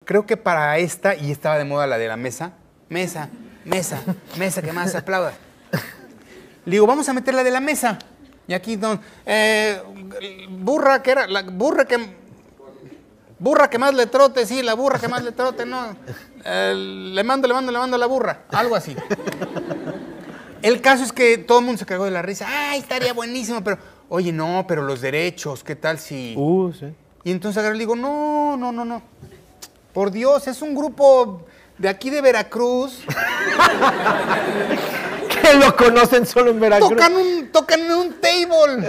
creo que para esta, y estaba de moda la de la mesa, mesa, que más se aplauda. Le digo, vamos a meter la de la mesa. Y aquí, burra que más le trote, sí, la burra que más le trote, no. Le mando a la burra, algo así. El caso es que todo el mundo se cagó de la risa. Ay, estaría buenísimo, pero, oye, no, pero los derechos, ¿qué tal si...? Sí. Y entonces agarré y le digo, no. Por Dios, es un grupo de aquí de Veracruz. Que lo conocen solo en Veracruz. Tocan en un table.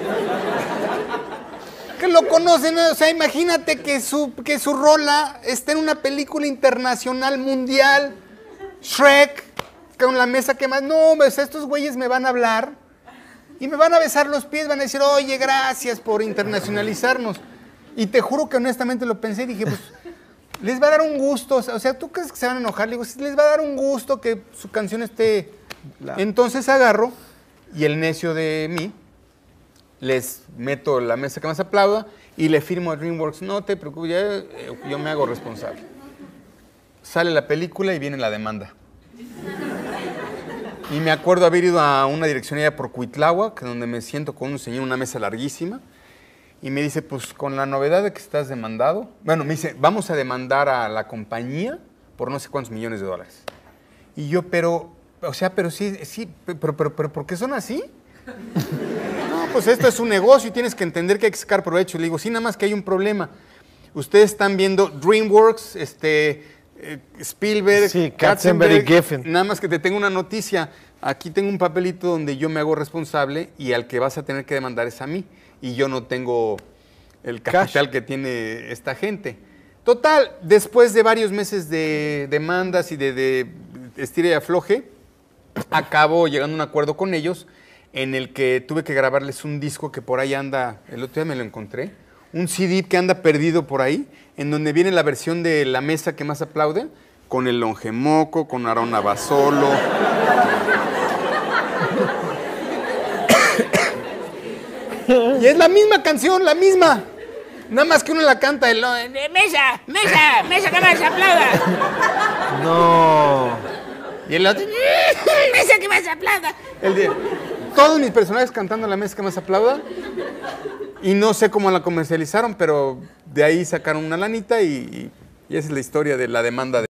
Que lo conocen, o sea, imagínate que su rola está en una película internacional, mundial, Shrek, con la mesa que más... No, pues estos güeyes me van a hablar y me van a besar los pies, van a decir, oye, gracias por internacionalizarnos. Y te juro que honestamente lo pensé y dije, pues, les va a dar un gusto, o sea, ¿tú crees que se van a enojar? Le digo, les va a dar un gusto que su canción esté... Entonces agarro y el necio de mí, les meto la mesa que más aplauda y le firmo a DreamWorks, no te preocupes, yo me hago responsable. Sale la película y viene la demanda. Y me acuerdo haber ido a una dirección allá por Cuitláhuac, donde me siento con un señor en una mesa larguísima, y me dice, pues con la novedad de que estás demandado, bueno, me dice, vamos a demandar a la compañía por no sé cuántos millones de dólares. Y yo, pero sí, pero ¿por qué son así? No, pues esto es un negocio y tienes que entender que hay que sacar provecho. Le digo, sí, nada más que hay un problema. Ustedes están viendo DreamWorks, Spielberg, sí, Katzenberg y Geffen. Nada más que te tengo una noticia. Aquí tengo un papelito donde yo me hago responsable y al que vas a tener que demandar es a mí. Y yo no tengo el capital que tiene esta gente. Total, después de varios meses de demandas y de estira y afloje, acabo llegando a un acuerdo con ellos en el que tuve que grabarles un disco que por ahí anda, el otro día me lo encontré, un CD que anda perdido por ahí, en donde viene la versión de La Mesa que más aplaude, con el Longemoco, con Aarón Abasolo. Y es la misma canción, la misma. Nada más que uno la canta, mesa que más aplauda. No. Y el otro, mesa que más aplauda. Todos mis personajes cantando La Mesa que más aplauda. Y no sé cómo la comercializaron, pero de ahí sacaron una lanita y esa es la historia de la demanda